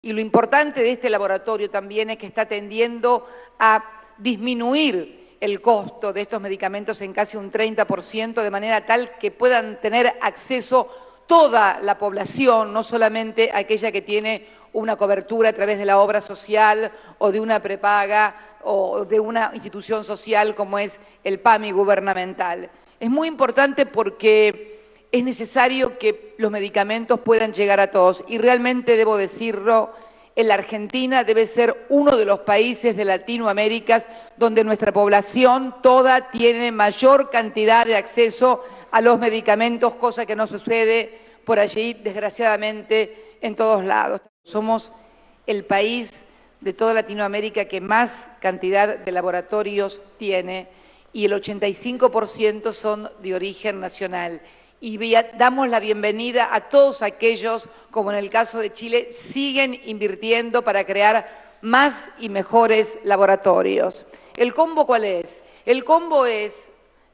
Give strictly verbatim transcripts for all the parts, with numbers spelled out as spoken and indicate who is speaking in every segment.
Speaker 1: Y lo importante de este laboratorio también es que está tendiendo a disminuir el costo de estos medicamentos en casi un treinta por ciento, de manera tal que puedan tener acceso toda la población, no solamente aquella que tiene una cobertura a través de la obra social o de una prepaga o de una institución social como es el PAMI gubernamental. Es muy importante porque es necesario que los medicamentos puedan llegar a todos y realmente debo decirlo, en la Argentina debe ser uno de los países de Latinoamérica donde nuestra población toda tiene mayor cantidad de acceso a los medicamentos, cosa que no sucede por allí, desgraciadamente, en todos lados. Somos el país de toda Latinoamérica que más cantidad de laboratorios tiene y el ochenta y cinco por ciento son de origen nacional. Y damos la bienvenida a todos aquellos, como en el caso de Chile, siguen invirtiendo para crear más y mejores laboratorios. ¿El combo cuál es? El combo es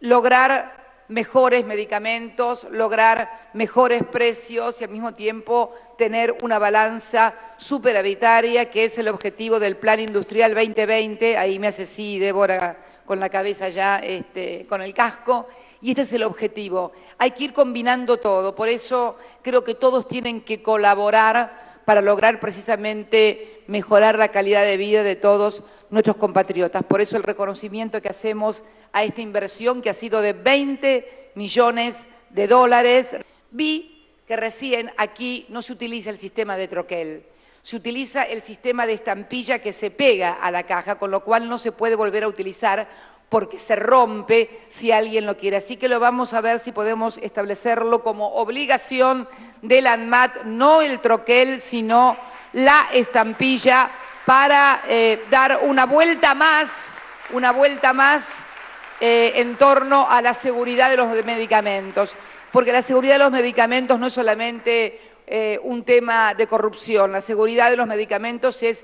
Speaker 1: lograr mejores medicamentos, lograr mejores precios y al mismo tiempo tener una balanza superavitaria, que es el objetivo del Plan Industrial veinte veinte. Ahí me hace sí, Débora, con la cabeza ya, este, con el casco. Y este es el objetivo. Hay que ir combinando todo. Por eso creo que todos tienen que colaborar para lograr precisamente mejorar la calidad de vida de todos nuestros compatriotas. Por eso el reconocimiento que hacemos a esta inversión que ha sido de veinte millones de dólares. Vi que recién aquí no se utiliza el sistema de troquel. Se utiliza el sistema de estampilla que se pega a la caja, con lo cual no se puede volver a utilizar porque se rompe si alguien lo quiere. Así que lo vamos a ver si podemos establecerlo como obligación del ANMAT, no el troquel, sino la estampilla para eh, dar una vuelta más, una vuelta más eh, en torno a la seguridad de los medicamentos. Porque la seguridad de los medicamentos no es solamente eh, un tema de corrupción, la seguridad de los medicamentos es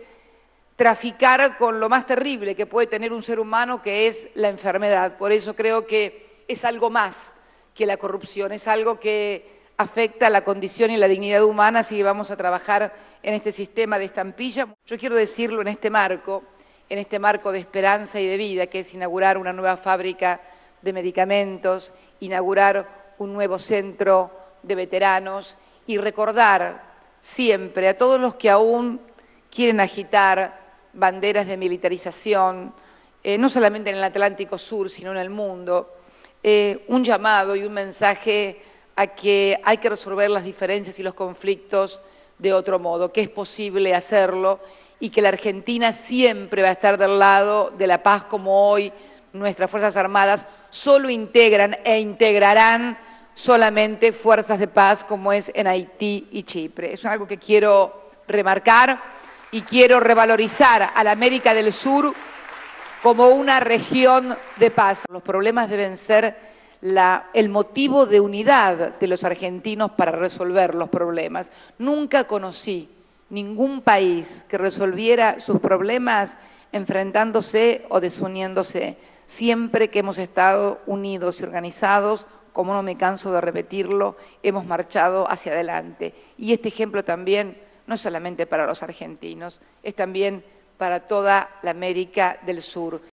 Speaker 1: traficar con lo más terrible que puede tener un ser humano, que es la enfermedad. Por eso creo que es algo más que la corrupción, es algo que afecta la condición y la dignidad humana, así que vamos a trabajar en este sistema de estampilla. Yo quiero decirlo en este marco, en este marco de esperanza y de vida, que es inaugurar una nueva fábrica de medicamentos, inaugurar un nuevo centro de veteranos y recordar siempre a todos los que aún quieren agitar banderas de militarización, eh, no solamente en el Atlántico Sur, sino en el mundo, eh, un llamado y un mensaje a que hay que resolver las diferencias y los conflictos de otro modo, que es posible hacerlo y que la Argentina siempre va a estar del lado de la paz, como hoy nuestras Fuerzas Armadas solo integran e integrarán solamente fuerzas de paz como es en Haití y Chipre. Es algo que quiero remarcar y quiero revalorizar a la América del Sur como una región de paz. Los problemas deben ser la, el motivo de unidad de los argentinos para resolver los problemas. Nunca conocí ningún país que resolviera sus problemas enfrentándose o desuniéndose. Siempre que hemos estado unidos y organizados, como no me canso de repetirlo, hemos marchado hacia adelante. Y este ejemplo también no solamente para los argentinos, es también para toda la América del Sur.